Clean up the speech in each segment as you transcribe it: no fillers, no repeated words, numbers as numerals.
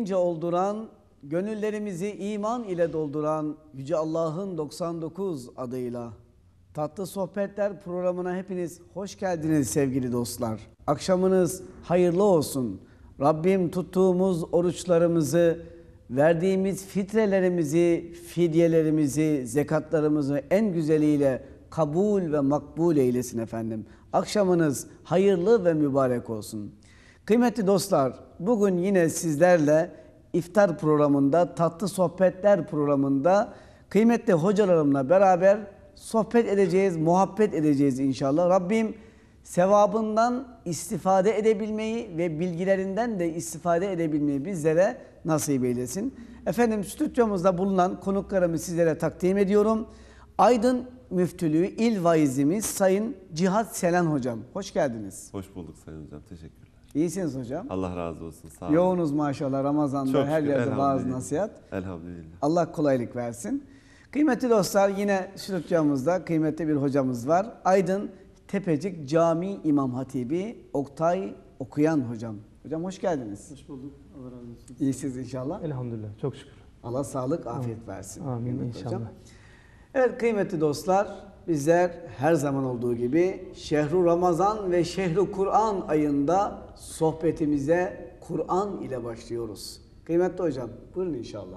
imanımızı olduran, gönüllerimizi iman ile dolduran Yüce Allah'ın 99 adıyla Tatlı Sohbetler programına hepiniz hoş geldiniz sevgili dostlar. Akşamınız hayırlı olsun. Rabbim tuttuğumuz oruçlarımızı, verdiğimiz fitrelerimizi, fidyelerimizi, zekatlarımızı en güzeliyle kabul ve makbul eylesin efendim. Akşamınız hayırlı ve mübarek olsun. Kıymetli dostlar, bugün yine sizlerle iftar programında, Tatlı Sohbetler programında kıymetli hocalarımla beraber sohbet edeceğiz, muhabbet edeceğiz inşallah. Rabbim sevabından istifade edebilmeyi ve bilgilerinden de istifade edebilmeyi bizlere nasip eylesin. Efendim, stüdyomuzda bulunan konuklarımı sizlere takdim ediyorum. Aydın Müftülüğü İl Vaizimiz Sayın Cihat Selen Hocam. Hoş geldiniz. Hoş bulduk Sayın Hocam. Teşekkürler. İyisiniz hocam. Allah razı olsun. Sağ olun. Yoğunuz maşallah Ramazan'da. Çok her şükür, yerde vaaz nasihat. Elhamdülillah. Allah kolaylık versin. Kıymetli dostlar, yine stüdyomuzda kıymetli bir hocamız var. Aydın Tepecik Cami İmam Hatibi Oktay Okuyan hocam. Hocam hoş geldiniz. Hoş bulduk. Allah razı olsun. İyisiniz inşallah. Elhamdülillah. Çok şükür. Allah sağlık, afiyet versin. Amin kıymetli inşallah. hocam. Evet kıymetli dostlar, bizler her zaman olduğu gibi Şehru Ramazan ve Şehru Kur'an ayında sohbetimize Kur'an ile başlıyoruz. Kıymetli hocam, buyurun inşallah.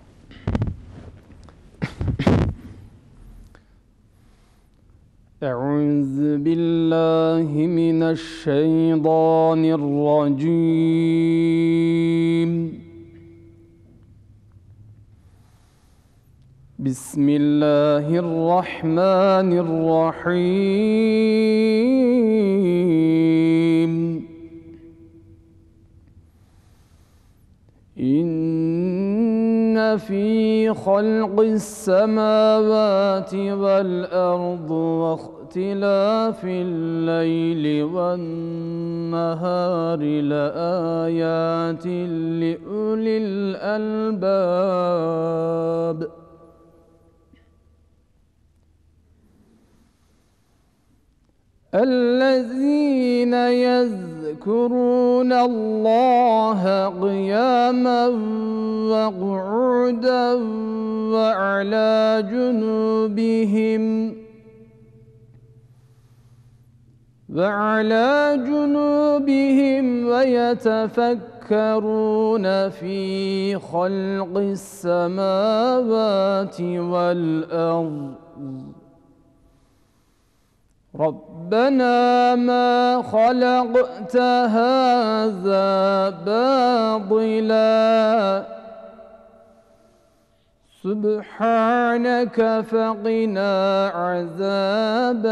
Euzu billahi mineşşeytanirracim. Bismillahirrahmanirrahim. İnne fî halqis semâvâti vel ardı ve ihtilâfil leyli ven nehâri leâyâtin liulil albâb. الذين يذكرون الله قياما وقعودا وعلى جنوبهم ويتفكرون في خلق السماوات والأرض ربنا ما خلقت هذا باطلا سبحانك فقنا عذاب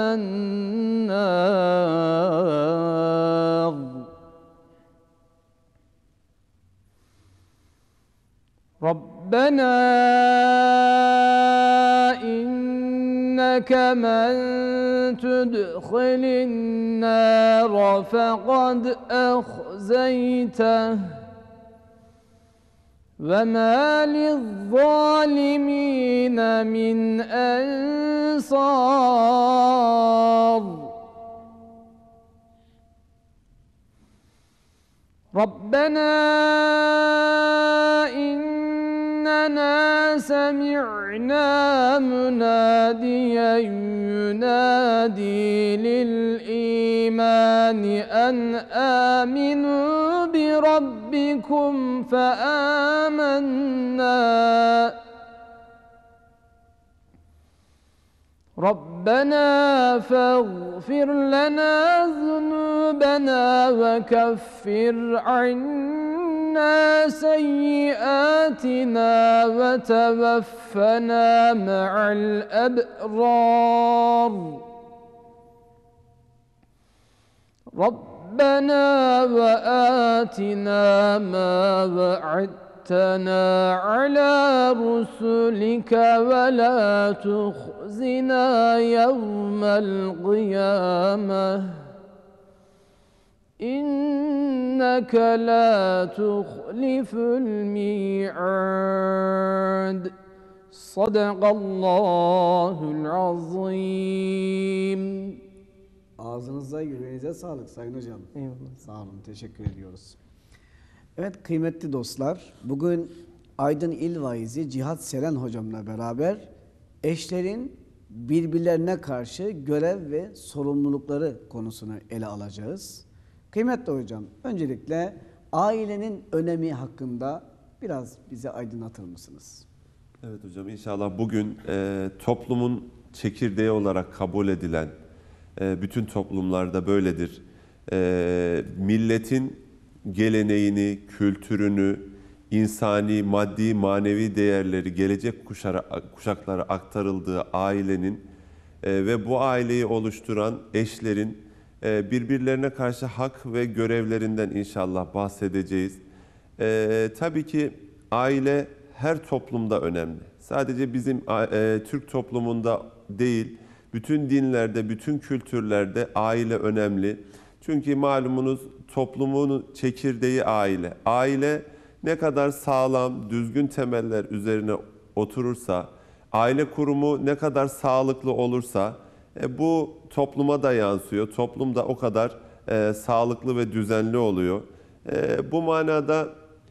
النار ربنا إنك من تدخل النار فقد أخزيته وما للظالمين من أنصار ربنا إننا سمعنا مناديا ينادي للإيمان أن آمنوا بربكم فآمنا ربنا فاغفر لنا ذنوبنا وكفر عنا سيئاتنا وتوفنا مع الأبرار ربنا وآتنا ما وعدتنا على رسلك ولا تخزنا يوم القيامة إنك لا تخلف الميعاد صدق الله العظيم. Ağzınıza, yüreğinize sağlık Sayın Hocam. Eyvallah. Sağ olun, teşekkür ediyoruz. Evet kıymetli dostlar, bugün Aydın İl Vaizi Cihat Seren hocamla beraber eşlerin birbirlerine karşı görev ve sorumlulukları konusunu ele alacağız. Kıymetli hocam, öncelikle ailenin önemi hakkında biraz bize aydınlatır mısınız? Evet hocam, inşallah bugün toplumun çekirdeği olarak kabul edilen, bütün toplumlarda böyledir. Milletin geleneğini, kültürünü, insani, maddi, manevi değerleri gelecek kuşaklara aktarıldığı ailenin ve bu aileyi oluşturan eşlerin birbirlerine karşı hak ve görevlerinden inşallah bahsedeceğiz. Tabii ki aile her toplumda önemli. Sadece bizim Türk toplumunda değil, bütün dinlerde, bütün kültürlerde aile önemli. Çünkü malumunuz toplumun çekirdeği aile. Aile ne kadar sağlam, düzgün temeller üzerine oturursa, aile kurumu ne kadar sağlıklı olursa bu topluma da yansıyor. Toplum da o kadar sağlıklı ve düzenli oluyor. Bu manada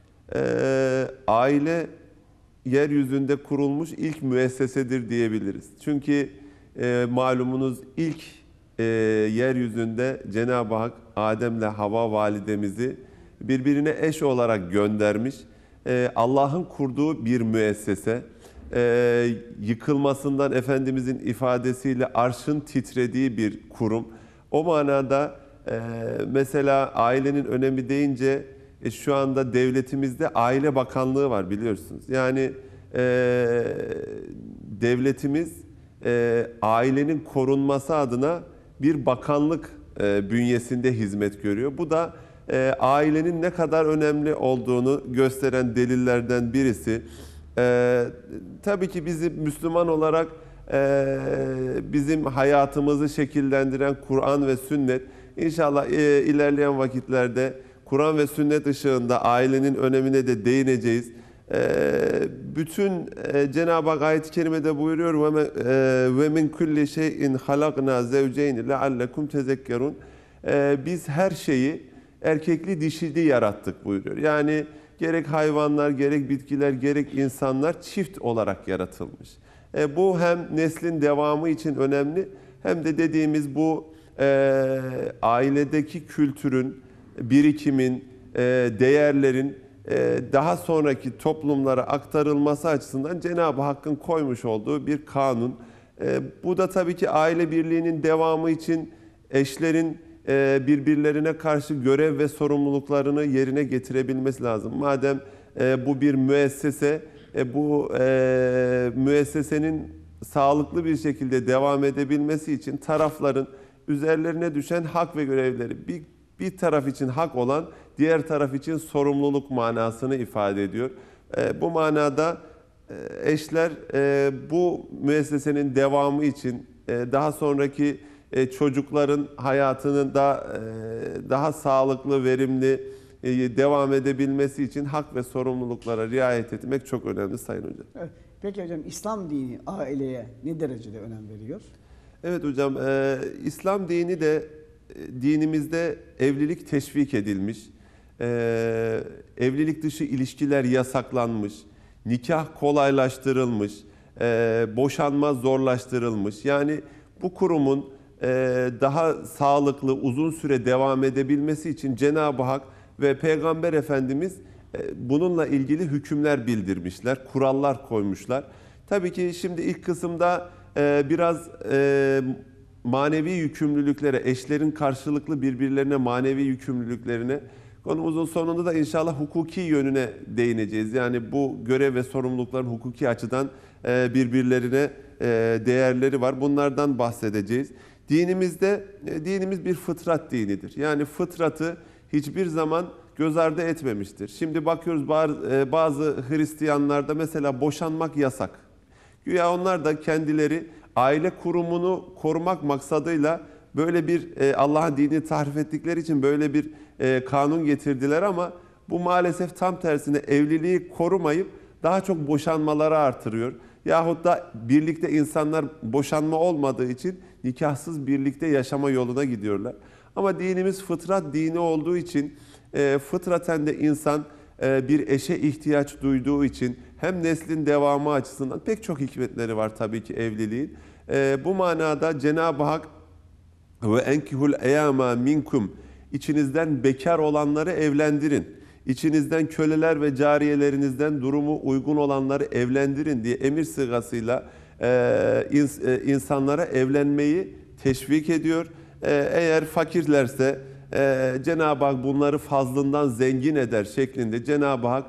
aile yeryüzünde kurulmuş ilk müessesedir diyebiliriz. Çünkü malumunuz ilk yeryüzünde Cenab-ı Hak Adem'le Havva validemizi birbirine eş olarak göndermiş. Allah'ın kurduğu bir müessese. Yıkılmasından Efendimizin ifadesiyle arşın titrediği bir kurum. O manada mesela ailenin önemi deyince şu anda devletimizde Aile Bakanlığı var biliyorsunuz. Yani devletimiz ailenin korunması adına bir bakanlık bünyesinde hizmet görüyor. Bu da ailenin ne kadar önemli olduğunu gösteren delillerden birisi. Tabii ki bizi Müslüman olarak bizim hayatımızı şekillendiren Kur'an ve sünnet. İnşallah ilerleyen vakitlerde Kur'an ve sünnet ışığında ailenin önemine de değineceğiz. Bütün Cenab-ı Hak ayet-i kerimede buyuruyor ve min kulli şeyin halakna zevceyn leallekum tezekkerun. Biz her şeyi erkekli dişili yarattık buyuruyor. Yani gerek hayvanlar, gerek bitkiler, gerek insanlar çift olarak yaratılmış. Bu hem neslin devamı için önemli hem de dediğimiz bu ailedeki kültürün, birikimin, değerlerin daha sonraki toplumlara aktarılması açısından Cenab-ı Hakk'ın koymuş olduğu bir kanun. Bu da tabii ki aile birliğinin devamı için eşlerin birbirlerine karşı görev ve sorumluluklarını yerine getirebilmesi lazım. Madem bu bir müessese, bu müessesenin sağlıklı bir şekilde devam edebilmesi için tarafların üzerlerine düşen hak ve görevleri bir taraf için hak olan diğer taraf için sorumluluk manasını ifade ediyor. Bu manada eşler bu müessesenin devamı için daha sonraki çocukların hayatının daha sağlıklı, verimli devam edebilmesi için hak ve sorumluluklara riayet etmek çok önemli Sayın Hocam. Evet. Peki hocam İslam dini aileye ne derecede önem veriyor? Evet hocam, İslam dini de dinimizde evlilik teşvik edilmiş, evlilik dışı ilişkiler yasaklanmış, nikah kolaylaştırılmış, boşanma zorlaştırılmış. Yani bu kurumun daha sağlıklı, uzun süre devam edebilmesi için Cenab-ı Hak ve Peygamber Efendimiz bununla ilgili hükümler bildirmişler, kurallar koymuşlar. Tabii ki şimdi ilk kısımda biraz manevi yükümlülüklere, eşlerin karşılıklı birbirlerine manevi yükümlülüklerine, konumuzun sonunda da inşallah hukuki yönüne değineceğiz. Yani bu görev ve sorumlulukların hukuki açıdan birbirlerine değerleri var. Bunlardan bahsedeceğiz. Dinimiz bir fıtrat dinidir. Yani fıtratı hiçbir zaman göz ardı etmemiştir. Şimdi bakıyoruz bazı Hristiyanlarda mesela boşanmak yasak. Güya onlar da kendileri aile kurumunu korumak maksadıyla böyle bir Allah'ın dinini tahrif ettikleri için böyle bir kanun getirdiler ama bu maalesef tam tersine evliliği korumayıp daha çok boşanmaları artırıyor. Yahut da birlikte insanlar boşanma olmadığı için nikahsız birlikte yaşama yoluna gidiyorlar. Ama dinimiz fıtrat dini olduğu için Fıtraten de insan bir eşe ihtiyaç duyduğu için hem neslin devamı açısından pek çok hikmetleri var tabii ki evliliğin. Bu manada Cenab-ı Hak ve enkihul eyama minkum, içinizden bekar olanları evlendirin. İçinizden köleler ve cariyelerinizden durumu uygun olanları evlendirin diye emir sıgasıyla insanlara evlenmeyi teşvik ediyor. Eğer fakirlerse Cenab-ı Hak bunları fazlından zengin eder şeklinde Cenab-ı Hak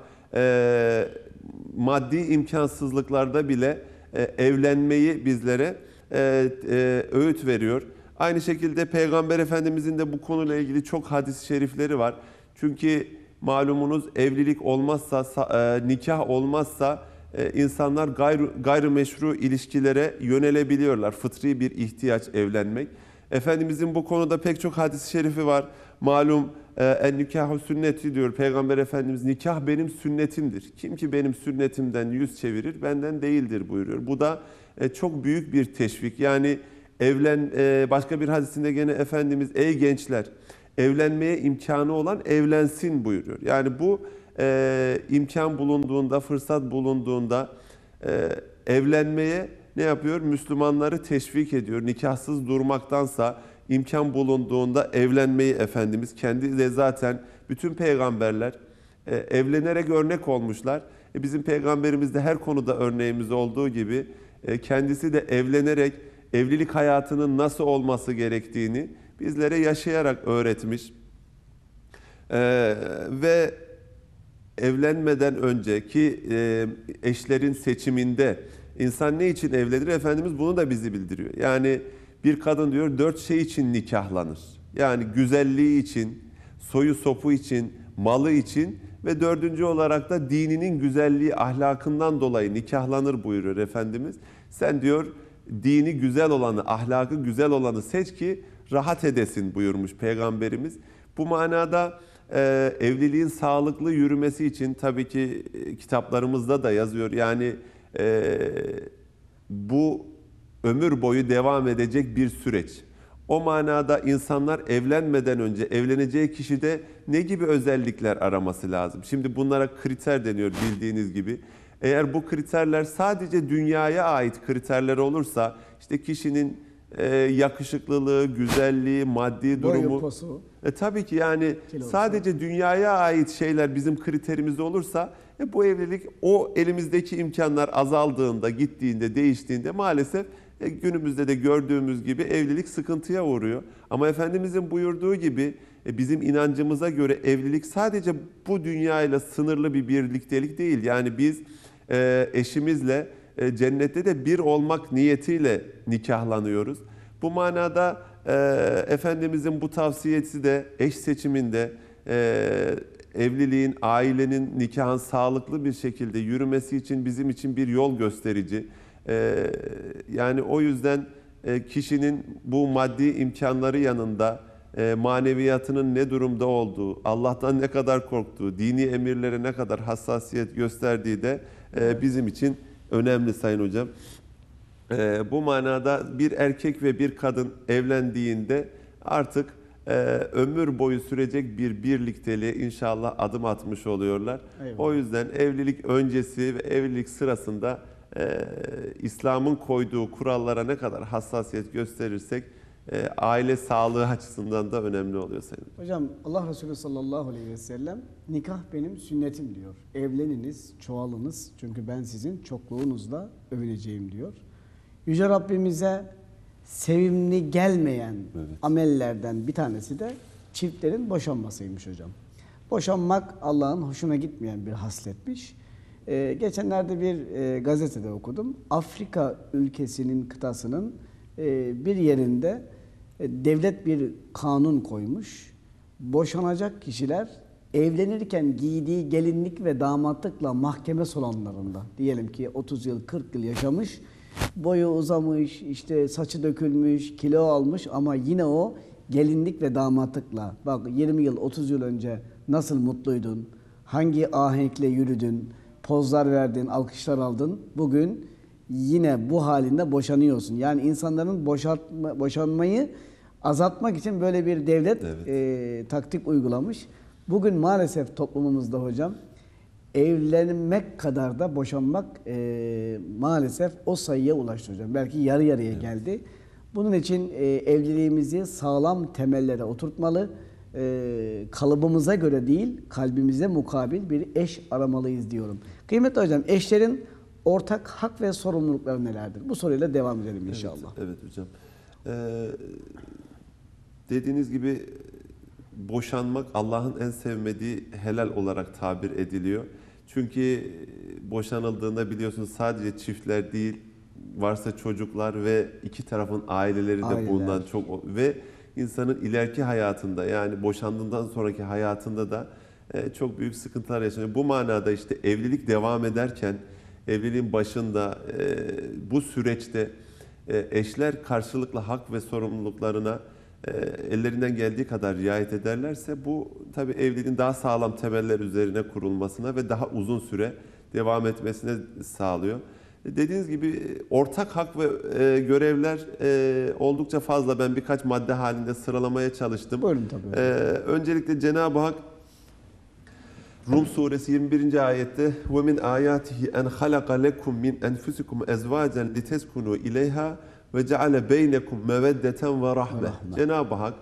maddi imkansızlıklarda bile evlenmeyi bizlere öğüt veriyor. Aynı şekilde Peygamber Efendimizin de bu konuyla ilgili çok hadis-i şerifleri var. Çünkü malumunuz evlilik olmazsa, nikah olmazsa insanlar gayrimeşru ilişkilere yönelebiliyorlar. Fıtri bir ihtiyaç evlenmek. Efendimizin bu konuda pek çok hadis-i şerifi var. Malum en nikahu sünneti diyor Peygamber Efendimiz, nikah benim sünnetimdir. Kim ki benim sünnetimden yüz çevirir benden değildir buyuruyor. Bu da çok büyük bir teşvik. Yani başka bir hadisinde gene Efendimiz ey gençler evlenmeye imkanı olan evlensin buyuruyor. Yani bu imkan bulunduğunda, fırsat bulunduğunda evlenmeye ne yapıyor? Müslümanları teşvik ediyor. Nikahsız durmaktansa imkan bulunduğunda evlenmeyi Efendimiz kendi de zaten bütün peygamberler evlenerek örnek olmuşlar. Bizim peygamberimiz de her konuda örneğimiz olduğu gibi kendisi de evlenerek evlilik hayatının nasıl olması gerektiğini bizlere yaşayarak öğretmiş. Ve evlenmeden önceki eşlerin seçiminde insan ne için evlenir? Efendimiz bunu da bizi bildiriyor. Yani bir kadın diyor 4 şey için nikahlanır. Yani güzelliği için, soyu sopu için, malı için ve 4. olarak da dininin güzelliği, ahlakından dolayı nikahlanır buyuruyor Efendimiz. Sen diyor dini güzel olanı, ahlakı güzel olanı seç ki rahat edesin buyurmuş Peygamberimiz. Bu manada evliliğin sağlıklı yürümesi için tabii ki kitaplarımızda da yazıyor. Yani bu ömür boyu devam edecek bir süreç. O manada insanlar evlenmeden önce evleneceği kişide ne gibi özellikler araması lazım? Şimdi bunlara kriter deniyor bildiğiniz gibi. Eğer bu kriterler sadece dünyaya ait kriterler olursa işte kişinin yakışıklılığı, güzelliği, maddi durumu. Boyu, posu. Tabii ki yani Kilosu. sadece dünyaya ait şeyler bizim kriterimiz olursa bu evlilik o elimizdeki imkanlar azaldığında, gittiğinde, değiştiğinde maalesef günümüzde de gördüğümüz gibi evlilik sıkıntıya uğruyor. Ama Efendimizin buyurduğu gibi bizim inancımıza göre evlilik sadece bu dünyayla sınırlı bir birliktelik değil. Yani biz eşimizle cennette de bir olmak niyetiyle nikahlanıyoruz. Bu manada Efendimizin bu tavsiyesi de eş seçiminde evliliğin, ailenin, nikahın sağlıklı bir şekilde yürümesi için bizim için bir yol gösterici. Yani o yüzden kişinin bu maddi imkanları yanında maneviyatının ne durumda olduğu, Allah'tan ne kadar korktuğu, dini emirlere ne kadar hassasiyet gösterdiği de bizim için önemli Sayın Hocam. Bu manada bir erkek ve bir kadın evlendiğinde artık ömür boyu sürecek bir birlikteliğe inşallah adım atmış oluyorlar. Eyvallah. O yüzden evlilik öncesi ve evlilik sırasında İslam'ın koyduğu kurallara ne kadar hassasiyet gösterirsek aile sağlığı açısından da önemli oluyor Sayın Hocam. Hocam Allah Resulü sallallahu aleyhi ve sellem nikah benim sünnetim diyor. Evleniniz, çoğalınız çünkü ben sizin çokluğunuzla övüneceğim diyor. Yüce Rabbimize sevimli gelmeyen amellerden bir tanesi de çiftlerin boşanmasıymış hocam. Boşanmak Allah'ın hoşuna gitmeyen bir hasletmiş. Geçenlerde bir gazetede okudum. Afrika ülkesinin kıtasının bir yerinde devlet bir kanun koymuş. Boşanacak kişiler evlenirken giydiği gelinlik ve damatlıkla mahkeme salonlarında diyelim ki 30 yıl 40 yıl yaşamış, boyu uzamış, işte saçı dökülmüş, kilo almış ama yine o gelinlik ve damatlıkla bak 20 yıl 30 yıl önce nasıl mutluydun, hangi ahenkle yürüdün, pozlar verdin, alkışlar aldın, bugün yine bu halinde boşanıyorsun. Yani insanların boşanmayı azaltmak için böyle bir devlet taktik uygulamış. Bugün maalesef toplumumuzda hocam evlenmek kadar da boşanmak maalesef o sayıya ulaştı hocam. Belki yarı yarıya geldi. Bunun için evliliğimizi sağlam temellere oturtmalı. Kalıbımıza göre değil, kalbimize mukabil bir eş aramalıyız diyorum. Kıymetli hocam, eşlerin ortak hak ve sorumlulukları nelerdir? Bu soruyla devam edelim inşallah. Evet hocam. Dediğiniz gibi boşanmak Allah'ın en sevmediği helal olarak tabir ediliyor. Çünkü boşanıldığında biliyorsunuz sadece çiftler değil, varsa çocuklar ve iki tarafın aileleri de bundan çok ve insanın ileriki hayatında, yani boşandığından sonraki hayatında da çok büyük sıkıntılar yaşanıyor. Bu manada işte evlilik devam ederken, evliliğin başında bu süreçte eşler karşılıklı hak ve sorumluluklarına ellerinden geldiği kadar riayet ederlerse bu tabii evliliğin daha sağlam temeller üzerine kurulmasına ve daha uzun süre devam etmesine sağlıyor. Dediğiniz gibi ortak hak ve görevler oldukça fazla. Ben birkaç madde halinde sıralamaya çalıştım. Buyurun tabii. Öncelikle Cenab-ı Hak Rum suresi 21. ayette وَمِنْ آيَاتِهِ اَنْ خَلَقَ لَكُمْ مِنْ اَنْفُسِكُمْ اَزْوَاجًا لِتَسْكُنُوا اِلَيْهَا وَجَعَلَ بَيْنَكُمْ مَوَدَّةً وَرَحْمَةً. Cenab-ı Hak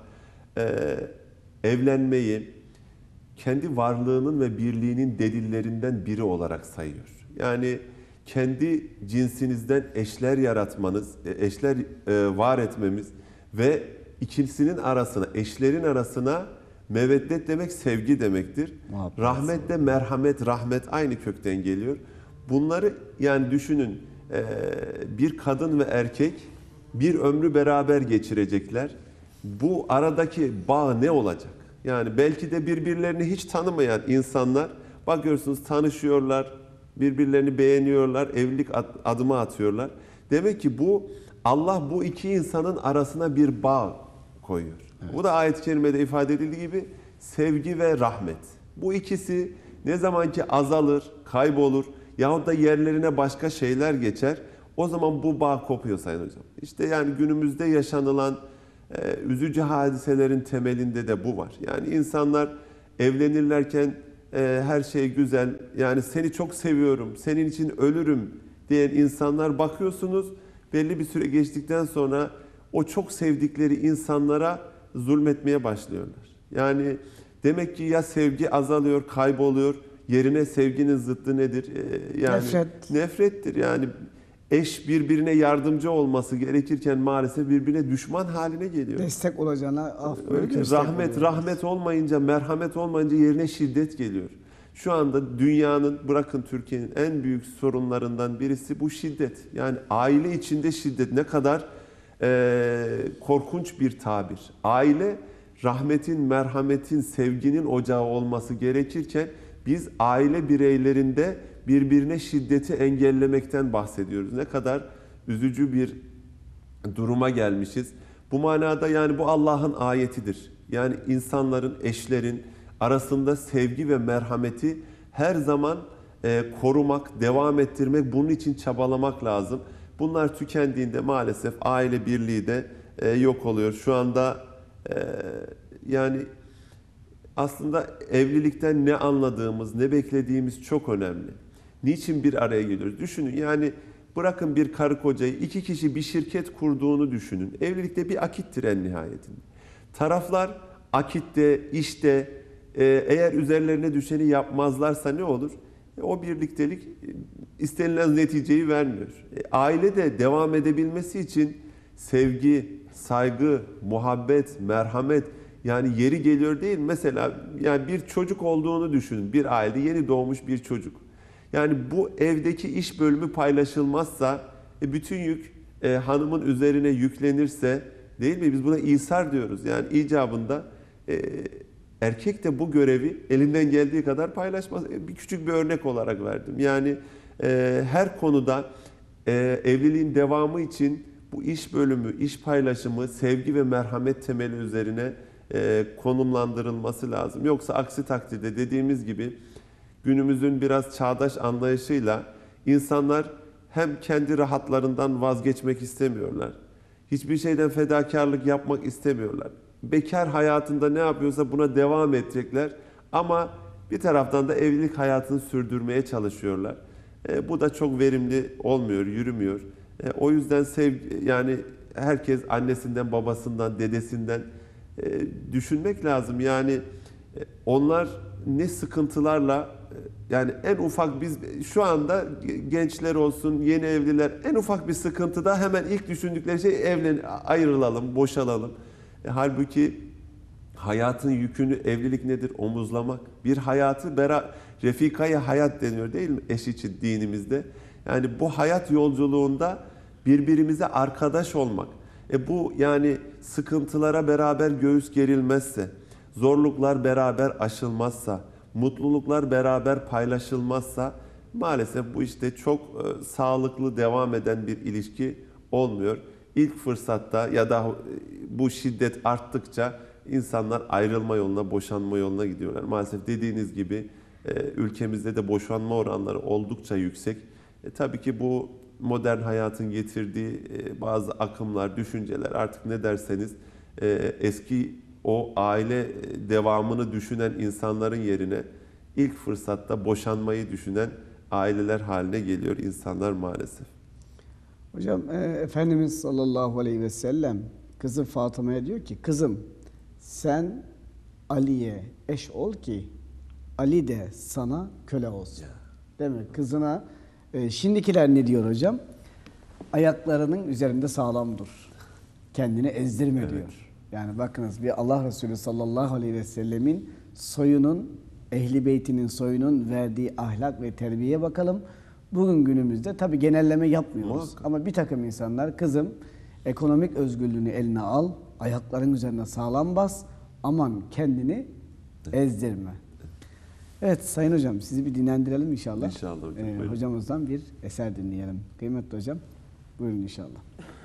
evlenmeyi kendi varlığının ve birliğinin delillerinden biri olarak sayıyor. Yani kendi cinsinizden eşler yaratmanız, eşler var etmemiz ve ikisinin arasına, eşlerin arasına meveddet demek sevgi demektir. Rahmet de merhamet, rahmet aynı kökten geliyor. Bunları yani düşünün, bir kadın ve erkek bir ömrü beraber geçirecekler. Bu aradaki bağ ne olacak? Yani belki de birbirlerini hiç tanımayan insanlar bakıyorsunuz tanışıyorlar, birbirlerini beğeniyorlar, evlilik adımı atıyorlar. Demek ki Allah bu iki insanın arasına bir bağ koyuyor. Evet. Bu da ayet-i kerimede ifade edildiği gibi sevgi ve rahmet. Bu ikisi ne zaman ki azalır, kaybolur yahut da yerlerine başka şeyler geçer, o zaman bu bağ kopuyor sayın hocam. İşte yani günümüzde yaşanılan üzücü hadiselerin temelinde de bu var. Yani insanlar evlenirlerken her şey güzel, yani seni çok seviyorum, senin için ölürüm diyen insanlar bakıyorsunuz belli bir süre geçtikten sonra o çok sevdikleri insanlara zulmetmeye başlıyorlar. Yani demek ki ya sevgi azalıyor, kayboluyor, yerine sevginin zıttı nedir? Yani nefrettir. Yani eş birbirine yardımcı olması gerekirken maalesef birbirine düşman haline geliyor. Destek olacağına rahmet olmayınca, merhamet olmayınca yerine şiddet geliyor. Şu anda dünyanın, bırakın Türkiye'nin en büyük sorunlarından birisi bu şiddet. Yani aile içinde şiddet ne kadar korkunç bir tabir. Aile rahmetin, merhametin, sevginin ocağı olması gerekirken biz aile bireylerinde birbirine şiddeti engellemekten bahsediyoruz. Ne kadar üzücü bir duruma gelmişiz. Bu manada yani bu Allah'ın ayetidir. Yani insanların, eşlerin arasında sevgi ve merhameti her zaman korumak, devam ettirmek, bunun için çabalamak lazım. Bunlar tükendiğinde maalesef aile birliği de yok oluyor. Şu anda yani aslında evlilikten ne anladığımız, ne beklediğimiz çok önemli. Niçin bir araya geliyoruz? Düşünün yani bırakın bir karı kocayı, iki kişi bir şirket kurduğunu düşünün. Evlilikte bir akittir en nihayetinde. Taraflar akitte, işte eğer üzerlerine düşeni yapmazlarsa ne olur? O birliktelik istenilen neticeyi vermiyor. Aile de devam edebilmesi için sevgi, saygı, muhabbet, merhamet, yani yeri geliyor değil. Mesela yani bir çocuk olduğunu düşünün. Bir ailede yeni doğmuş bir çocuk. Yani bu evdeki iş bölümü paylaşılmazsa bütün yük hanımın üzerine yüklenirse, değil mi? Biz buna İsar diyoruz. Yani icabında erkek de bu görevi elinden geldiği kadar paylaşmaz. Küçük bir örnek olarak verdim. Yani her konuda evliliğin devamı için bu iş bölümü, iş paylaşımı, sevgi ve merhamet temeli üzerine konumlandırılması lazım. Yoksa aksi takdirde dediğimiz gibi günümüzün biraz çağdaş anlayışıyla insanlar hem kendi rahatlarından vazgeçmek istemiyorlar. Hiçbir şeyden fedakarlık yapmak istemiyorlar. Bekar hayatında ne yapıyorsa buna devam edecekler. Ama bir taraftan da evlilik hayatını sürdürmeye çalışıyorlar. Bu da çok verimli olmuyor, yürümüyor. O yüzden yani herkes annesinden, babasından, dedesinden düşünmek lazım. Yani onlar ne sıkıntılarla, yani en ufak, biz şu anda gençler olsun, yeni evliler, en ufak bir sıkıntıda hemen ilk düşündükleri şey ayrılalım, boşalalım. Halbuki hayatın yükünü, evlilik nedir? Omuzlamak. Bir hayatı refikaya hayat deniyor değil mi? Eş için dinimizde. Yani bu hayat yolculuğunda birbirimize arkadaş olmak. Bu yani sıkıntılara beraber göğüs gerilmezse, zorluklar beraber aşılmazsa, mutluluklar beraber paylaşılmazsa maalesef bu işte çok sağlıklı devam eden bir ilişki olmuyor. İlk fırsatta ya da bu şiddet arttıkça insanlar ayrılma yoluna, boşanma yoluna gidiyorlar. Maalesef dediğiniz gibi ülkemizde de boşanma oranları oldukça yüksek. Tabii ki bu modern hayatın getirdiği bazı akımlar, düşünceler, artık ne derseniz, eski o aile devamını düşünen insanların yerine ilk fırsatta boşanmayı düşünen aileler haline geliyor insanlar maalesef. Hocam Efendimiz sallallahu aleyhi ve sellem kızı Fatıma'ya diyor ki, kızım sen Ali'ye eş ol ki Ali de sana köle olsun. Değil mi? Kızına şimdikiler ne diyor hocam? Ayaklarının üzerinde sağlam dur. Kendini ezdirme Evet. diyor. Yani bakınız, bir Allah Resulü sallallahu aleyhi ve sellemin soyunun, ehli beytinin soyunun verdiği ahlak ve terbiyeye bakalım. Bugün günümüzde tabi genelleme yapmıyoruz. Muhakkak. Ama bir takım insanlar, kızım ekonomik özgürlüğünü eline al, ayakların üzerine sağlam bas, aman kendini ezdirme. Evet Sayın Hocam, sizi bir dinlendirelim inşallah. İnşallah hocam, buyurun. Hocamızdan bir eser dinleyelim. Kıymetli hocam, buyurun inşallah.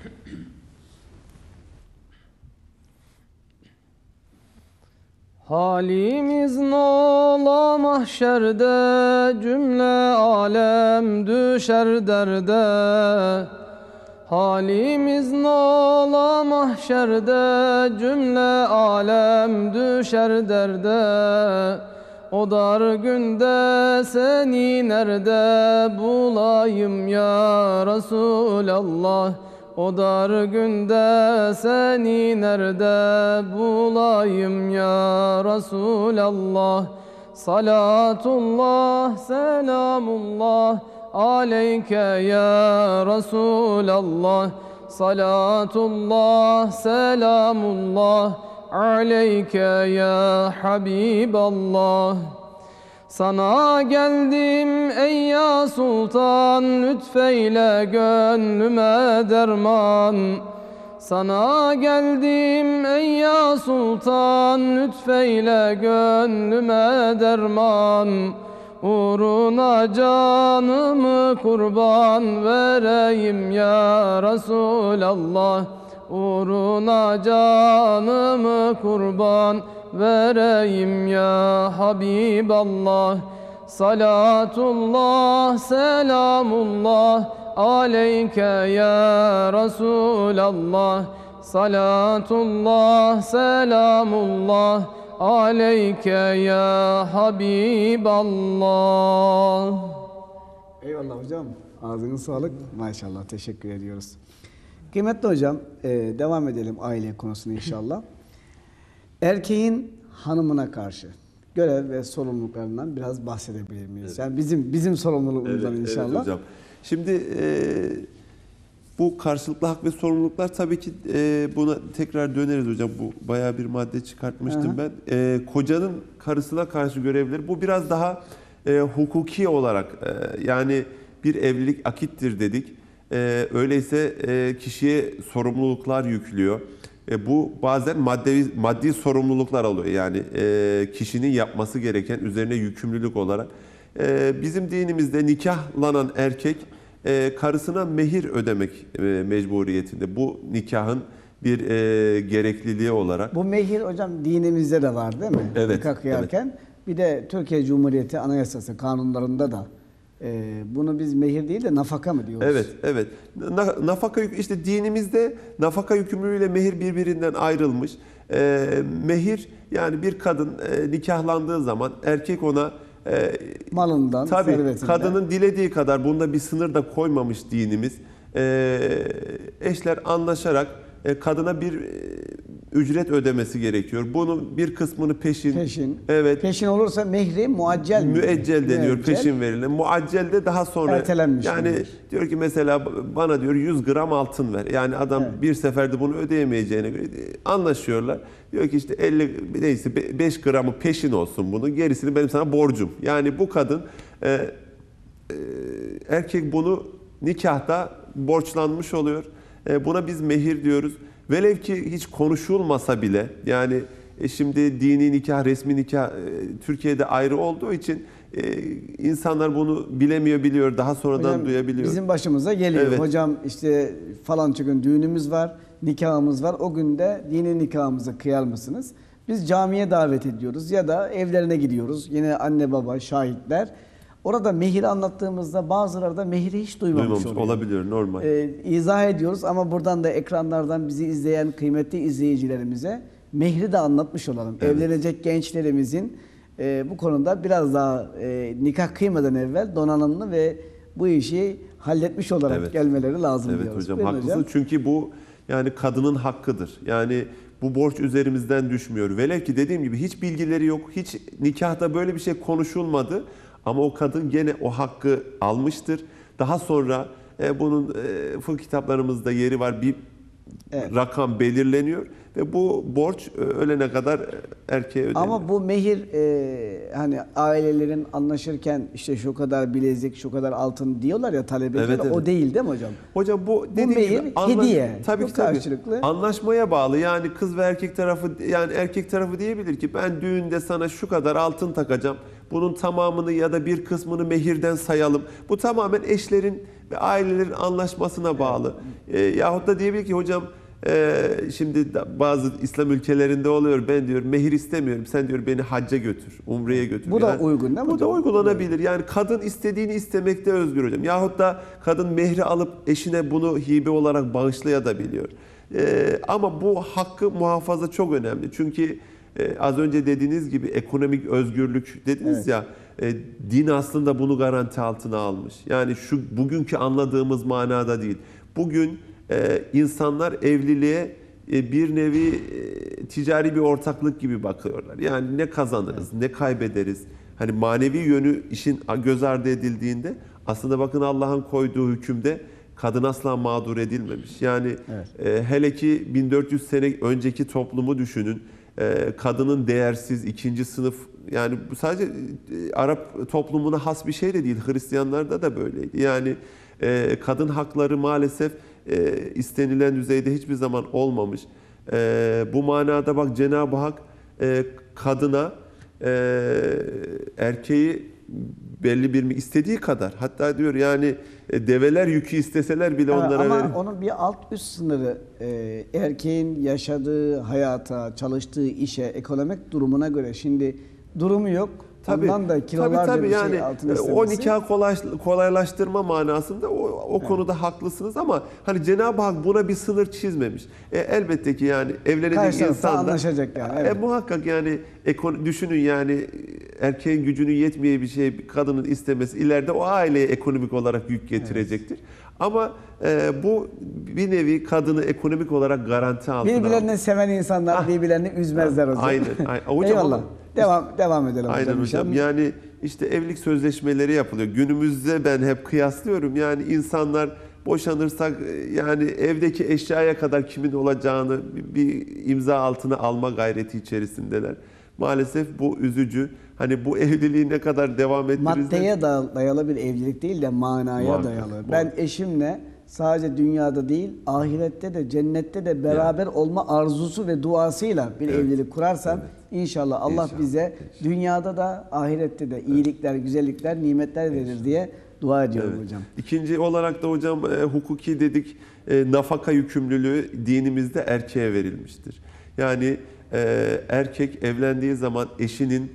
Halimiz nola mahşerde, cümle alem düşer derde. Halimiz nola mahşerde, cümle alem düşer derde. O dar günde seni nerede bulayım ya Resulallah? O dar günde seni nerede bulayım ya Resulallah? Salatullah, selamullah aleyke ya Resulallah. Salatullah, selamullah aleyke ya Habiballah. Sana geldim ey ya Sultan, lütfeyle gönlüme derman. Sana geldim ey ya Sultan, lütfeyle gönlüme derman. Uğruna canımı kurban vereyim ya Resulallah. Uğruna canımı kurban vereyim ya Habiballah. Salatullah, selamullah aleyke ya Resulallah. Salatullah, selamullah aleyke ya Habiballah. Eyvallah hocam. Ağzınız sağlık. Maşallah. Teşekkür ediyoruz. Kıymetli hocam, devam edelim aile konusuna inşallah. Erkeğin hanımına karşı görev ve sorumluluklarından biraz bahsedebilir miyiz? Evet. Yani bizim sorumluluğumuzdan inşallah. Evet hocam. Şimdi bu karşılıklı hak ve sorumluluklar, tabii ki buna tekrar döneriz hocam. Bu bayağı bir madde çıkartmıştım ben. Kocanın karısına karşı görevleri, bu biraz daha hukuki olarak, yani bir evlilik akittir dedik. Öyleyse kişiye sorumluluklar yüklüyor. Bu bazen maddi sorumluluklar alıyor. Yani kişinin yapması gereken, üzerine yükümlülük olarak. Bizim dinimizde nikahlanan erkek karısına mehir ödemek mecburiyetinde. Bu nikahın bir gerekliliği olarak. Bu mehir hocam dinimizde de var değil mi? Evet, Nikah kıyarken. Bir de Türkiye Cumhuriyeti Anayasası kanunlarında da bunu biz mehir değil de nafaka mı diyoruz? Evet, evet. Nafaka, işte dinimizde nafaka yükümlülüğüyle mehir birbirinden ayrılmış. Mehir, yani bir kadın nikahlandığı zaman erkek ona Malından, tabii servetinden. kadının dilediği kadar, bunda bir sınır da koymamış dinimiz. Eşler anlaşarak kadına bir ücret ödemesi gerekiyor. Bunun bir kısmını peşin. Evet. Peşin olursa mehri muaccel mi? Müeccel deniyor, Müeccel. peşin verilen. Muaccel de daha sonra. Ertelenmiş Yani mehir. diyor ki mesela bana diyor 100 gram altın ver. Yani adam bir seferde bunu ödeyemeyeceğine göre anlaşıyorlar. Diyor ki işte 50 neyse 5 gramı peşin olsun bunun. Gerisini benim sana borcum. Yani bu kadın erkek bunu nikahta borçlanmış oluyor. Buna biz mehir diyoruz. Velev ki hiç konuşulmasa bile, yani şimdi dini nikah, resmi nikah Türkiye'de ayrı olduğu için insanlar bunu bilemiyor, biliyor, daha sonradan Hocam, duyabiliyor. bizim başımıza geliyor. Evet. Hocam işte falanca gün düğünümüz var, nikahımız var. O günde dini nikahımıza kıyar mısınız? Biz camiye davet ediyoruz ya da evlerine gidiyoruz. Yine anne baba, şahitler. Orada mehiri anlattığımızda bazıları da mehiri hiç duymamış oluyor. Olabilir, normal. İzah ediyoruz ama buradan da ekranlardan bizi izleyen kıymetli izleyicilerimize mehri de anlatmış olalım. Evet. Evlenecek gençlerimizin bu konuda biraz daha nikah kıymadan evvel donanımlı ve bu işi halletmiş olarak gelmeleri lazım evet diyoruz. hocam, Buyurun haklısınız. Çünkü bu yani kadının hakkıdır. Yani bu borç üzerimizden düşmüyor. Velev ki dediğim gibi hiç bilgileri yok, hiç nikahta böyle bir şey konuşulmadı. Ama o kadın gene o hakkı almıştır. Daha sonra bunun fıkıh kitaplarımızda yeri var. Bir rakam belirleniyor ve bu borç ölene kadar erkeğe ödeniyor. Ama bu mehir hani ailelerin anlaşırken işte şu kadar bilezik, şu kadar altın diyorlar ya talep ediyorlar. O değil mi hocam? Hocam bu dediğim mehir gibi hediye. Tabii Bu ki tabii. karşılıklı. Anlaşmaya bağlı. Yani kız ve erkek tarafı, yani erkek tarafı diyebilir ki ben düğünde sana şu kadar altın takacağım. Bunun tamamını ya da bir kısmını mehirden sayalım. Bu tamamen eşlerin ve ailelerin anlaşmasına bağlı. Yahut da diyebilir ki hocam şimdi bazı İslam ülkelerinde oluyor. Ben diyor mehir istemiyorum. Sen diyor beni hacca götür, umreye götür. Bu da uygun değil mi Bu da hocam? uygulanabilir. Yani kadın istediğini istemekte özgür hocam. Yahut da kadın mehri alıp eşine bunu hibe olarak bağışlayabiliyor. Ama bu hakkı muhafaza çok önemli. Çünkü az önce dediğiniz gibi ekonomik özgürlük dediniz ya, din aslında bunu garanti altına almış. Yani şu bugünkü anladığımız manada değil. Bugün insanlar evliliğe bir nevi ticari bir ortaklık gibi bakıyorlar. Yani ne kazanırız, ne kaybederiz. Hani manevi yönü işin göz ardı edildiğinde aslında bakın Allah'ın koyduğu hükümde kadın asla mağdur edilmemiş. Yani hele ki 1400 sene önceki toplumu düşünün. Kadının değersiz, ikinci sınıf, yani bu sadece Arap toplumuna has bir şey de değil. Hristiyanlarda da böyleydi. Yani kadın hakları maalesef istenilen düzeyde hiçbir zaman olmamış. Bu manada bak Cenab-ı Hak kadına erkeği belli bir istediği kadar, hatta diyor yani develer yükü isteseler bile onlara ama verir. onun bir alt üst sınırı erkeğin yaşadığı hayata, çalıştığı işe, ekonomik durumuna göre. Şimdi durumu yok. Ondan da kilolarca bir yani şey altın istemesi. o nikah kolaylaştırma manasında o konuda haklısınız ama hani Cenab-ı Hak buna bir sınır çizmemiş. Elbette ki yani evlenecek Karşı tarafta insan da anlaşacak yani. Evet. Muhakkak yani düşünün yani erkeğin gücünün yetmeyeceği bir şey kadının istemesi ileride o aileye ekonomik olarak yük getirecektir. Ama bu bir nevi kadını ekonomik olarak garanti altına Birbirlerini seven insanlar birbirlerini üzmezler hocam. Aynen. Hocam, Eyvallah. Devam edelim aynen hocam. hocam. Yani işte evlilik sözleşmeleri yapılıyor. Günümüzde ben hep kıyaslıyorum. Yani insanlar boşanırsak yani evdeki eşyaya kadar kimin olacağını bir imza altına alma gayreti içerisindeler. Maalesef bu üzücü. Hani bu evliliği ne kadar devam ettirirler. Maddeye dayalı bir evlilik değil de manaya dayalı. Ben eşimle sadece dünyada değil, ahirette de cennette de beraber olma arzusu ve duasıyla bir evlilik kurarsam inşallah Allah bize dünyada da ahirette de iyilikler, güzellikler, nimetler verir diye dua ediyorum hocam. İkinci olarak da hocam hukuki dedik, nafaka yükümlülüğü dinimizde erkeğe verilmiştir. Yani erkek evlendiği zaman eşinin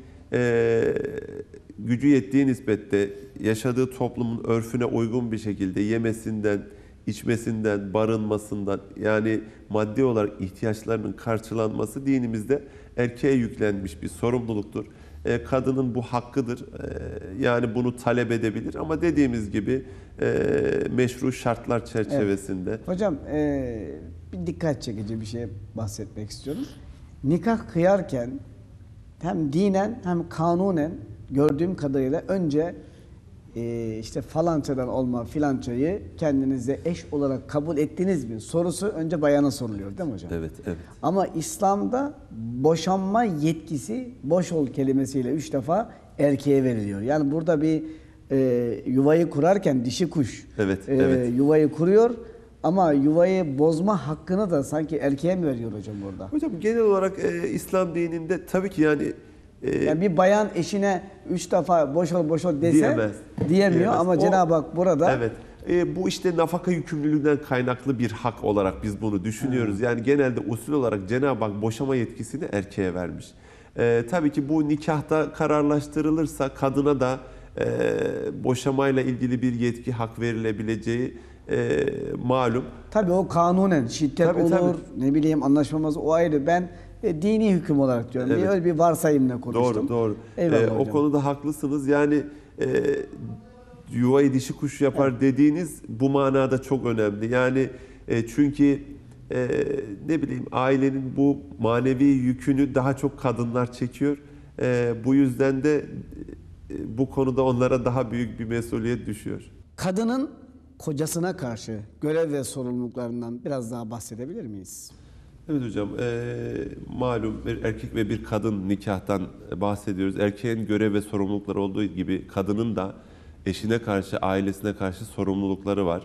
gücü yettiği nispette yaşadığı toplumun örfüne uygun bir şekilde yemesinden, içmesinden, barınmasından, yani maddi olarak ihtiyaçlarının karşılanması dinimizde erkeğe yüklenmiş bir sorumluluktur. Kadının bu hakkıdır. Yani bunu talep edebilir ama dediğimiz gibi meşru şartlar çerçevesinde. Evet. Hocam bir dikkat çekici bir şey bahsetmek istiyorum. Nikah kıyarken hem dinen hem kanunen gördüğüm kadarıyla önce işte falancadan olma filancayı kendinize eş olarak kabul ettiniz mi sorusu önce bayana soruluyor değil mi hocam? Evet, evet. Ama İslam'da boşanma yetkisi boş ol kelimesiyle 3 defa erkeğe veriliyor. Yani burada bir yuvayı kurarken dişi kuş Evet, evet. yuvayı kuruyor ama yuvayı bozma hakkını da sanki erkeğe mi veriyor hocam burada? Hocam genel olarak İslam dininde tabii ki yani Yani bir bayan eşine 3 defa boş ol dese diyemez. diyemiyor Diyemez. ama Cenab-ı Hak burada evet. Bu işte nafaka yükümlülüğünden kaynaklı bir hak olarak biz bunu düşünüyoruz. Yani genelde usul olarak Cenab-ı Hak boşama yetkisini erkeğe vermiş. Tabii ki bu nikahta kararlaştırılırsa kadına da boşamayla ilgili bir yetki, hak verilebileceği malum. tabii o kanunen şiddet Tabii, olur, tabii. ne bileyim anlaşmamaz o ayrı. Ben dini hüküm olarak diyorum. Evet. Öyle bir varsayımla konuştum. Doğru. Eyvallah O hocam. konuda haklısınız. Yani yuvayı dişi kuş yapar dediğiniz bu manada çok önemli. Yani çünkü ne bileyim ailenin bu manevi yükünü daha çok kadınlar çekiyor. Bu yüzden de bu konuda onlara daha büyük bir mesuliyet düşüyor. Kadının kocasına karşı görev ve sorumluluklarından biraz daha bahsedebilir miyiz? Evet hocam, malum bir erkek ve bir kadın nikahtan bahsediyoruz. Erkeğin görev ve sorumlulukları olduğu gibi kadının da eşine karşı, ailesine karşı sorumlulukları var.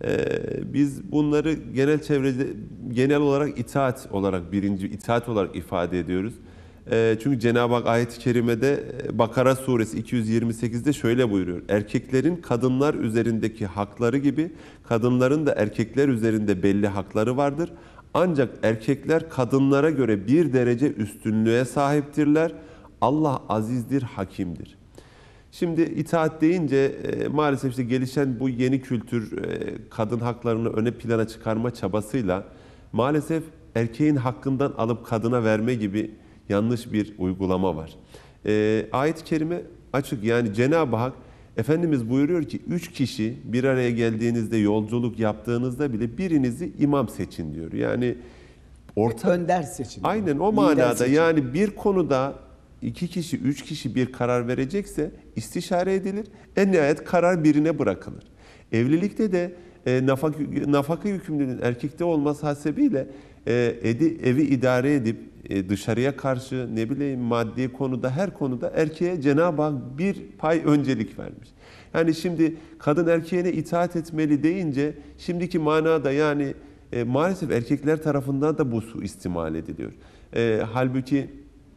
Biz bunları genel çevrede, genel olarak itaat olarak, birinci itaat olarak ifade ediyoruz. Çünkü Cenab-ı Hak ayet-i kerimede Bakara suresi 228'de şöyle buyuruyor. Erkeklerin kadınlar üzerindeki hakları gibi kadınların da erkekler üzerinde belli hakları vardır. Ancak erkekler kadınlara göre bir derece üstünlüğe sahiptirler. Allah azizdir, hakimdir. Şimdi itaat deyince maalesef işte gelişen bu yeni kültür kadın haklarını öne plana çıkarma çabasıyla maalesef erkeğin hakkından alıp kadına verme gibi yanlış bir uygulama var. Ayet-i kerime açık, yani Cenab-ı Hak Efendimiz buyuruyor ki 3 kişi bir araya geldiğinizde, yolculuk yaptığınızda bile birinizi imam seçin diyor. Yani Önder seçin. aynen o Lider manada seçin. yani bir konuda 2 kişi, 3 kişi bir karar verecekse istişare edilir. En nihayet karar birine bırakılır. Evlilikte de nafaka yükümlülüğünün erkekte olması hasebiyle evi idare edip dışarıya karşı ne bileyim maddi konuda, her konuda erkeğe Cenab-ı Hak bir pay öncelik vermiş. Yani şimdi kadın erkeğine itaat etmeli deyince şimdiki manada yani maalesef erkekler tarafından da bu suistimal ediliyor. Halbuki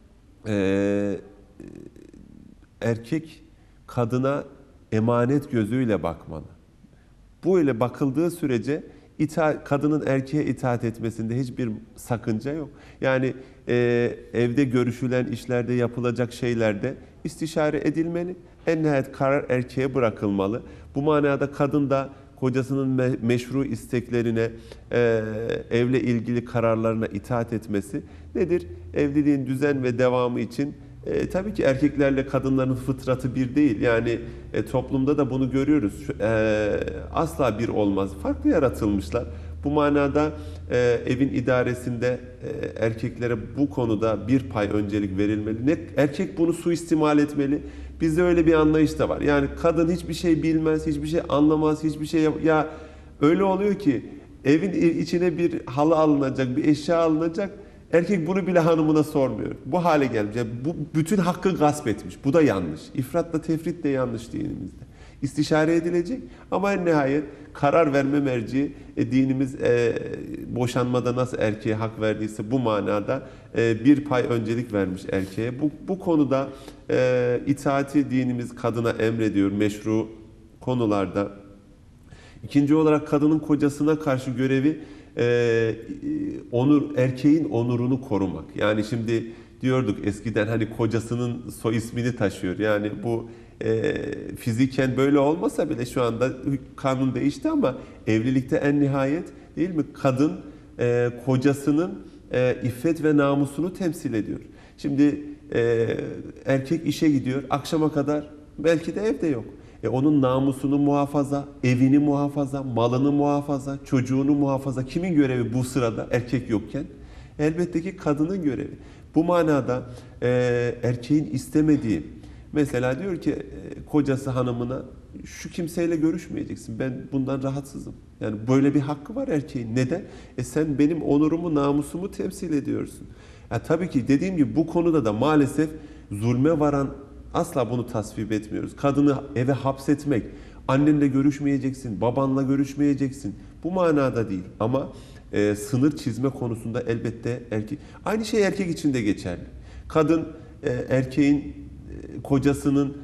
erkek kadına emanet gözüyle bakmalı. Böyle bakıldığı sürece kadının erkeğe itaat etmesinde hiçbir sakınca yok. Yani evde görüşülen işlerde, yapılacak şeylerde istişare edilmeli. En nihayet karar erkeğe bırakılmalı. Bu manada kadın da kocasının meşru isteklerine, evle ilgili kararlarına itaat etmesi nedir? Evliliğin düzen ve devamı için tabii ki erkeklerle kadınların fıtratı bir değil. Yani toplumda da bunu görüyoruz. Asla bir olmaz. Farklı yaratılmışlar. Bu manada evin idaresinde erkeklere bu konuda bir pay öncelik verilmeli. Erkek bunu suistimal etmeli. Bizde öyle bir anlayış da var. Yani kadın hiçbir şey bilmez, hiçbir şey anlamaz, hiçbir şey ya öyle oluyor ki evin içine bir halı alınacak, bir eşya alınacak. Erkek bunu bile hanımına sormuyor. Bu hale gelmiş. Yani bu bütün hakkı gasp etmiş. Bu da yanlış. İfratla tefrit de yanlış dinimizde. İstişare edilecek ama en nihayet karar verme merci dinimiz boşanmada nasıl erkeğe hak verdiyse bu manada bir pay öncelik vermiş erkeğe. Bu konuda itaati dinimiz kadına emrediyor meşru konularda. İkinci olarak kadının kocasına karşı görevi erkeğin onurunu korumak. Yani şimdi diyorduk eskiden hani kocasının soy ismini taşıyor. Yani bu fiziken böyle olmasa bile şu anda kanun değişti ama evlilikte en nihayet değil mi? Kadın kocasının iffet ve namusunu temsil ediyor. Şimdi erkek işe gidiyor, akşama kadar belki de evde yok. Onun namusunu muhafaza, evini muhafaza, malını muhafaza, çocuğunu muhafaza. Kimin görevi bu sırada erkek yokken? Elbette ki kadının görevi. Bu manada erkeğin istemediği, mesela diyor ki kocası hanımına şu kimseyle görüşmeyeceksin, ben bundan rahatsızım. Yani böyle bir hakkı var erkeğin. Neden? Sen benim onurumu, namusumu temsil ediyorsun. Tabii ki dediğim gibi bu konuda da maalesef zulme varan, asla bunu tasvip etmiyoruz. Kadını eve hapsetmek, annenle görüşmeyeceksin, babanla görüşmeyeceksin. Bu manada değil ama sınır çizme konusunda elbette erkek. Aynı şey erkek için de geçerli. Kadın erkeğin kocasının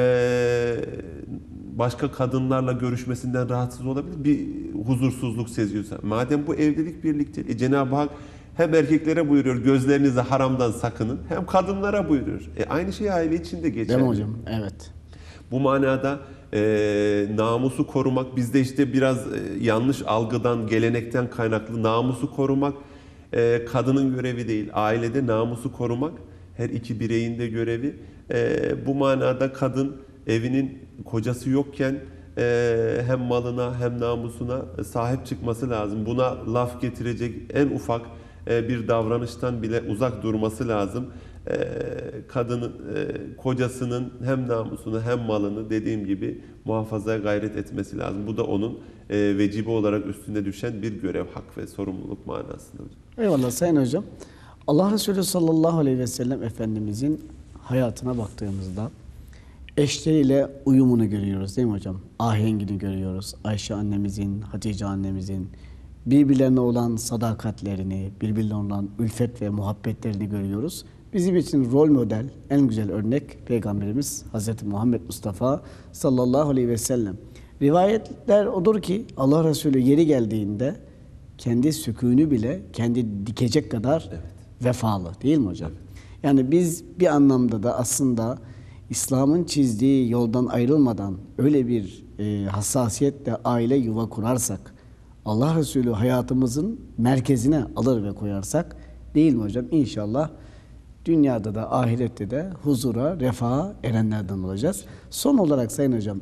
başka kadınlarla görüşmesinden rahatsız olabilir. Bir huzursuzluk seziyorsa. Madem bu evlilik birlikte, Cenab-ı Hak hem erkeklere buyuruyor gözlerinizi haramdan sakının, hem kadınlara buyuruyor. Aynı şey aile için de geçerli. Değil mi hocam? Evet. Bu manada namusu korumak, bizde işte biraz yanlış algıdan, gelenekten kaynaklı namusu korumak kadının görevi değil. Ailede namusu korumak her iki bireyin de görevi. Bu manada kadın evinin kocası yokken hem malına hem namusuna sahip çıkması lazım. Buna laf getirecek en ufak bir davranıştan bile uzak durması lazım. Kadının, kocasının hem namusunu hem malını dediğim gibi muhafazaya gayret etmesi lazım. Bu da onun vecibe olarak üstüne düşen bir görev, hak ve sorumluluk manasında. Eyvallah Sayın Hocam. Allah Resulü sallallahu aleyhi ve sellem Efendimizin hayatına baktığımızda eşleriyle uyumunu görüyoruz değil mi hocam? Ahengini görüyoruz. Ayşe annemizin, Hatice annemizin birbirlerine olan sadakatlerini, birbirlerine olan ülfet ve muhabbetlerini görüyoruz. Bizim için rol model, en güzel örnek Peygamberimiz Hazreti Muhammed Mustafa sallallahu aleyhi ve sellem. Rivayetler odur ki Allah Resulü yeri geldiğinde kendi sükûnü bile kendi dikecek kadar vefalı değil mi hocam? Yani biz bir anlamda da aslında İslam'ın çizdiği yoldan ayrılmadan öyle bir hassasiyetle aile yuva kurarsak, Allah Resulü hayatımızın merkezine alır ve koyarsak değil mi hocam? İnşallah dünyada da ahirette de huzura, refaha erenlerden olacağız. Son olarak Sayın Hocam,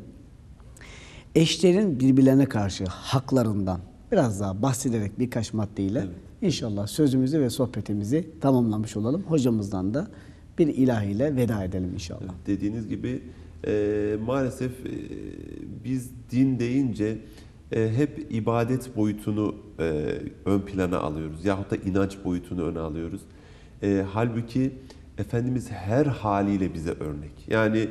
eşlerin birbirlerine karşı haklarından biraz daha bahsederek birkaç maddeyle inşallah sözümüzü ve sohbetimizi tamamlamış olalım. Hocamızdan da bir ilahiyle veda edelim inşallah. Dediğiniz gibi maalesef biz din deyince hep ibadet boyutunu ön plana alıyoruz. Yahut da inanç boyutunu öne alıyoruz. Halbuki Efendimiz her haliyle bize örnek. Yani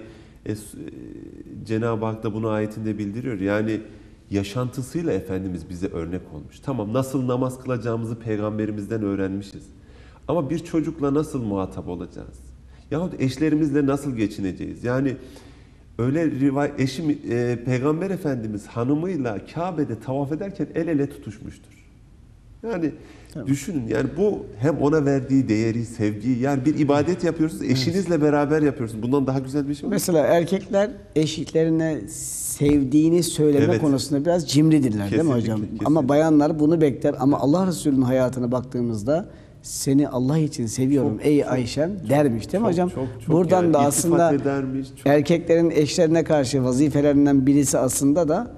Cenab-ı Hak da bunu ayetinde bildiriyor. Yani yaşantısıyla Efendimiz bize örnek olmuş. Tamam, nasıl namaz kılacağımızı Peygamberimizden öğrenmişiz. Ama bir çocukla nasıl muhatap olacağız? Yahut eşlerimizle nasıl geçineceğiz? Yani öyle Peygamber Efendimiz hanımıyla Kabe'de tavaf ederken el ele tutuşmuştur. Yani düşünün, yani bu hem ona verdiği değeri, sevgiyi, yani bir ibadet yapıyorsunuz, eşinizle beraber yapıyorsunuz. Bundan daha güzel bir şey var. Mesela erkekler eşliklerine sevdiğini söyleme konusunda biraz cimridirler değil mi hocam? Kesinlikle. Ama bayanlar bunu bekler. Ama Allah Resulü'nün hayatına baktığımızda seni Allah için seviyorum ey Ayşem dermiş değil mi hocam? Buradan yani da aslında edermiş, erkeklerin eşlerine karşı vazifelerinden birisi aslında da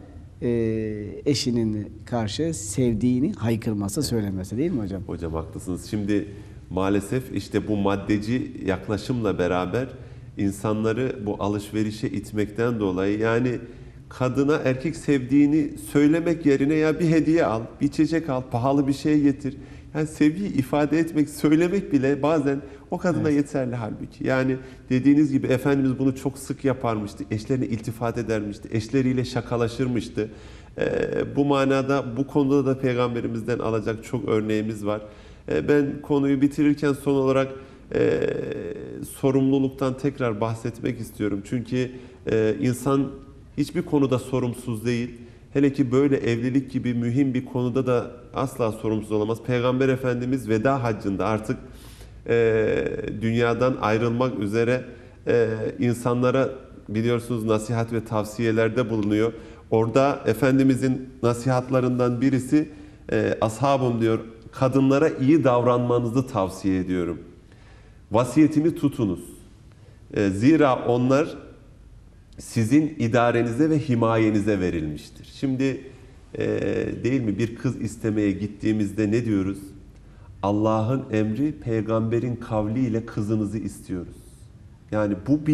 eşinin karşı sevdiğini haykırması, söylemesi değil mi hocam? Hocam haklısınız. Şimdi maalesef işte bu maddeci yaklaşımla beraber insanları bu alışverişe itmekten dolayı, yani kadına erkek sevdiğini söylemek yerine ya bir hediye al, bir içecek al, pahalı bir şey getir. Yani sevgiyi ifade etmek, söylemek bile bazen o kadına yeterli halbuki. Yani dediğiniz gibi Efendimiz bunu çok sık yaparmıştı. Eşlerine iltifat edermişti. Eşleriyle şakalaşırmıştı. Bu manada, bu konuda da Peygamberimizden alacak çok örneğimiz var. Ben konuyu bitirirken son olarak sorumluluktan tekrar bahsetmek istiyorum. Çünkü insan hiçbir konuda sorumsuz değil. Hele ki böyle evlilik gibi mühim bir konuda da asla sorumsuz olamaz. Peygamber Efendimiz veda haccında artık dünyadan ayrılmak üzere insanlara biliyorsunuz nasihat ve tavsiyelerde bulunuyor. Orada Efendimizin nasihatlarından birisi ashabım diyor, kadınlara iyi davranmanızı tavsiye ediyorum. Vasiyetimi tutunuz. Zira onlar sizin idarenize ve himayenize verilmiştir. Şimdi değil mi, bir kız istemeye gittiğimizde ne diyoruz? Allah'ın emri, peygamberin kavliyle kızınızı istiyoruz. Yani bu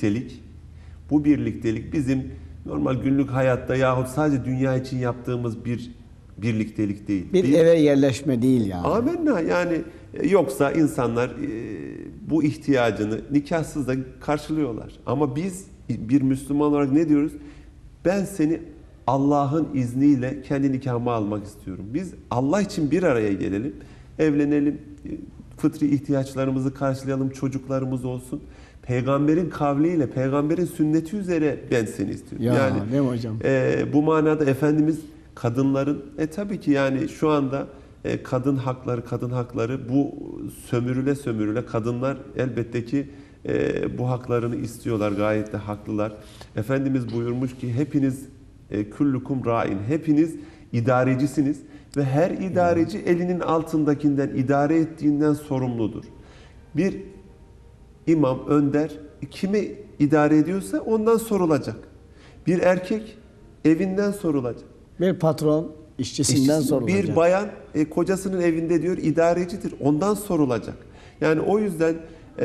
birliktelik bizim normal günlük hayatta yahut sadece dünya için yaptığımız bir birliktelik değil. Bir eve yerleşme değil yani. Amenna, yani yoksa insanlar bu ihtiyacını nikahsız da karşılıyorlar. Ama biz bir Müslüman olarak ne diyoruz? Ben seni Allah'ın izniyle kendi nikahıma almak istiyorum. Biz Allah için bir araya gelelim, evlenelim, fıtri ihtiyaçlarımızı karşılayalım, çocuklarımız olsun. Peygamberin kavliyle, peygamberin sünneti üzere ben seni istiyorum. Ya, yani değil mi hocam? Bu manada Efendimiz kadınların tabii ki yani şu anda kadın hakları bu sömürüle kadınlar elbette ki bu haklarını istiyorlar, gayet de haklılar. Efendimiz buyurmuş ki hepiniz kullukum ra'in, hepiniz idarecisiniz ve her idareci elinin altındakinden, idare ettiğinden sorumludur. Bir imam, önder kimi idare ediyorsa ondan sorulacak. Bir erkek evinden sorulacak. Bir patron işçisinden sorulacak. Bir bayan kocasının evinde diyor idarecidir. Ondan sorulacak. Yani o yüzden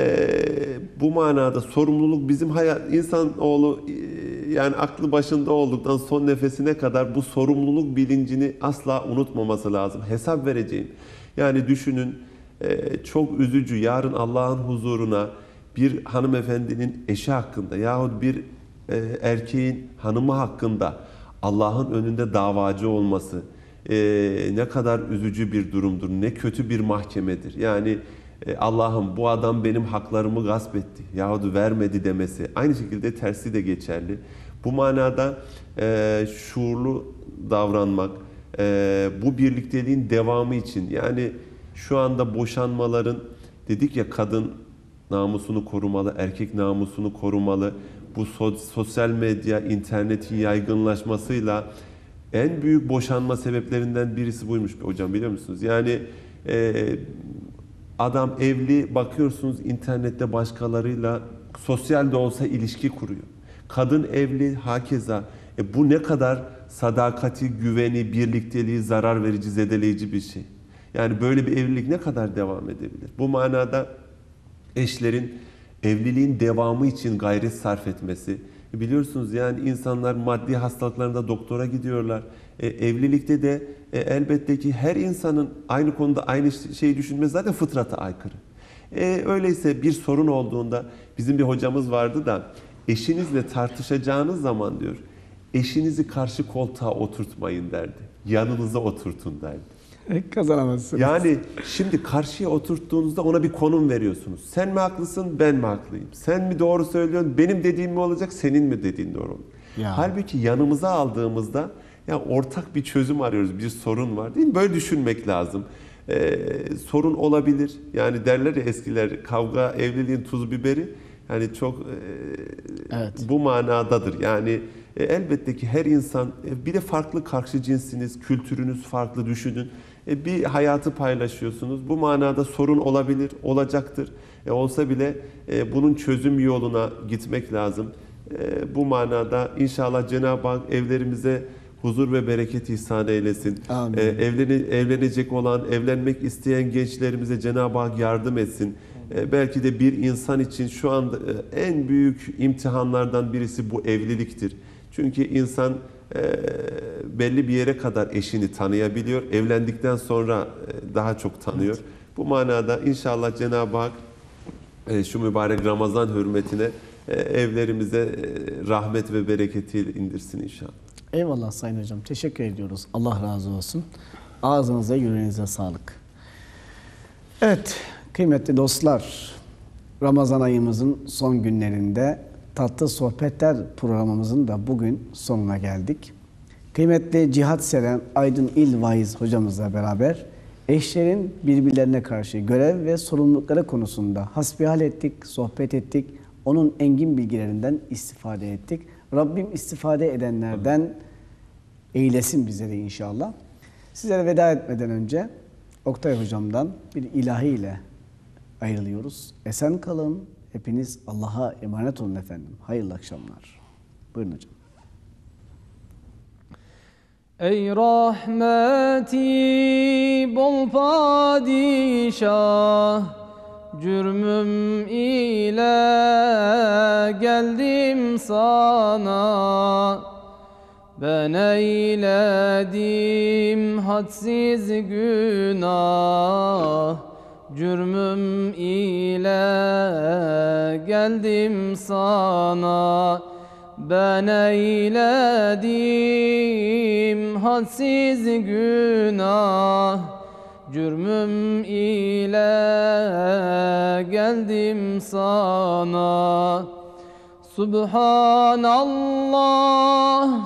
bu manada sorumluluk bizim insanoğlu yani aklı başında olduktan son nefesine kadar bu sorumluluk bilincini asla unutmaması lazım. Hesap vereceğim. Yani düşünün, çok üzücü, yarın Allah'ın huzuruna bir hanımefendinin eşi hakkında yahut bir erkeğin hanımı hakkında Allah'ın önünde davacı olması ne kadar üzücü bir durumdur, ne kötü bir mahkemedir. Yani Allah'ım bu adam benim haklarımı gasp etti yahut vermedi demesi. Aynı şekilde tersi de geçerli. Bu manada şuurlu davranmak, bu birlikteliğin devamı için, yani şu anda boşanmaların, dedik ya, kadın namusunu korumalı, erkek namusunu korumalı. Bu sosyal medya, internetin yaygınlaşmasıyla en büyük boşanma sebeplerinden birisi buymuş hocam, biliyor musunuz? Yani adam evli, bakıyorsunuz internette başkalarıyla sosyal de olsa ilişki kuruyor. Kadın evli, hakeza. Bu ne kadar sadakati, güveni, birlikteliği zarar verici, zedeleyici bir şey. Yani böyle bir evlilik ne kadar devam edebilir? Bu manada eşlerin evliliğin devamı için gayret sarf etmesi. Biliyorsunuz yani insanlar maddi hastalıklarında doktora gidiyorlar. Evlilikte de elbette ki her insanın aynı konuda aynı şeyi düşünmesi zaten fıtrata aykırı. Öyleyse bir sorun olduğunda, bizim bir hocamız vardı da, eşinizle tartışacağınız zaman diyor, eşinizi karşı koltuğa oturtmayın derdi. Yanınıza oturtun derdi. Kazanamazsınız. Yani şimdi karşıya oturttuğunuzda ona bir konum veriyorsunuz. Sen mi haklısın, ben mi haklıyım? Sen mi doğru söylüyorsun, benim dediğim mi olacak, senin mi dediğin doğru olacak? Ya. Halbuki yanımıza aldığımızda ya ortak bir çözüm arıyoruz, bir sorun var değil mi? Böyle düşünmek lazım. Sorun olabilir. Yani derler ya eskiler, kavga evliliğin tuz biberi. Yani çok evet, bu manadadır. Yani elbette ki her insan, bir de farklı karşı cinsiniz, kültürünüz farklı, düşünün. Bir hayatı paylaşıyorsunuz. Bu manada sorun olabilir, olacaktır. Olsa bile bunun çözüm yoluna gitmek lazım. Bu manada inşallah Cenab-ı Hak evlerimize huzur ve bereket ihsan eylesin. Amin. Evlenecek olan, evlenmek isteyen gençlerimize Cenab-ı Hak yardım etsin. Belki de bir insan için şu anda en büyük imtihanlardan birisi bu evliliktir. Çünkü insan belli bir yere kadar eşini tanıyabiliyor. Evlendikten sonra daha çok tanıyor. Evet. Bu manada inşallah Cenab-ı Hak şu mübarek Ramazan hürmetine evlerimize rahmet ve bereketiyle indirsin inşallah. Eyvallah Sayın Hocam. Teşekkür ediyoruz. Allah razı olsun. Ağzınıza, yüreğinize sağlık. Evet, kıymetli dostlar, Ramazan ayımızın son günlerinde Tatlı Sohbetler programımızın da bugün sonuna geldik. Kıymetli Cihat Seren Aydın İl Vaiz hocamızla beraber eşlerin birbirlerine karşı görev ve sorumlulukları konusunda hasbihal ettik, sohbet ettik. onun engin bilgilerinden istifade ettik. Rabbim istifade edenlerden eylesin bizleri inşallah. Sizlere veda etmeden önce Oktay Hocam'dan bir ilahi ile ayrılıyoruz. Esen kalın. Hepiniz Allah'a emanet olun efendim. Hayırlı akşamlar. Buyurun hocam. Ey rahmeti bol padişah, cürmüm ile geldim sana. Ben eyledim hadsiz günah, cürmüm ile geldim sana. Ben eyledim hadsiz günah, cürmüm ile geldim sana. Subhanallah,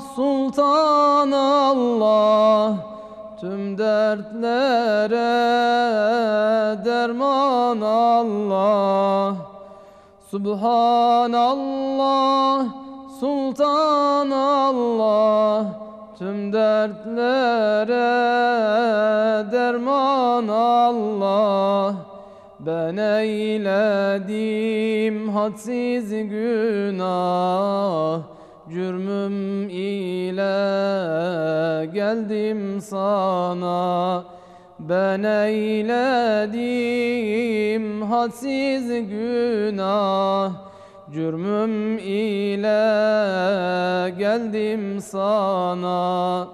Sultanallah, tüm dertlere derman Allah. Subhanallah, Sultanallah, tüm dertlere derman Allah. Ben eyledim hadsiz günah, cürmüm ile geldim sana. Ben eyledim hadsiz günah, cürmüm ile geldim sana.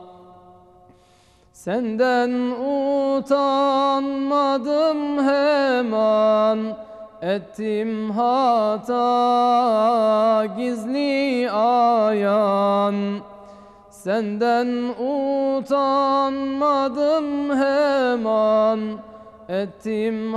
Senden utanmadım hemen, ettim hata gizli ayan. Senden utanmadım hemen, ettim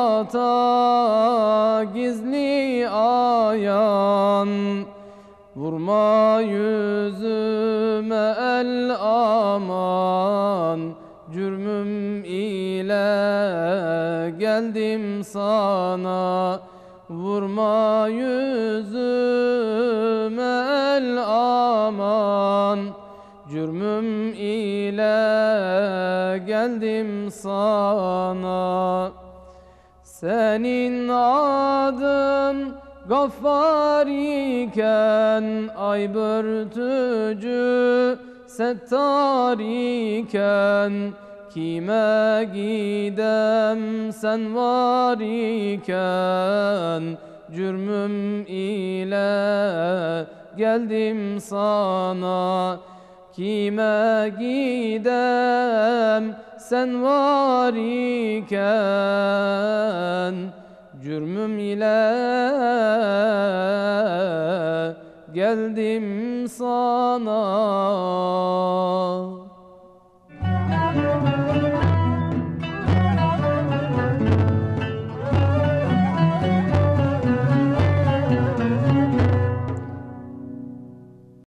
hata gizli ayan. Vurma yüzüme el aman, cürmüm ile geldim sana. Vurma yüzüme el aman, cürmüm ile geldim sana. Senin adın Gaffar iken, ay börtücü settar iken, kime gidem sen var iken, cürmüm ile geldim sana. Kime gidem sen var iken, cürmüm ile geldim sana.